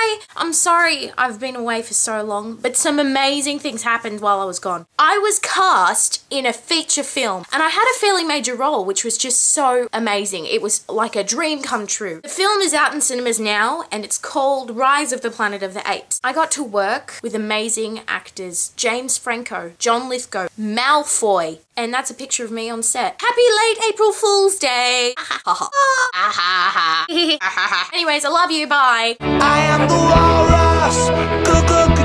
I'm sorry I've been away for so long, but some amazing things happened while I was gone. I was cast in a feature film and I had a fairly major role, which was just so amazing. It was like a dream come true. The film is out in cinemas now and it's called Rise of the Planet of the Apes. I got to work with amazing actors, James Franco, John Lithgow, Malfoy, and that's a picture of me on set. Happy late April Fool's Day! Anyways, I love you, bye! I am the walrus,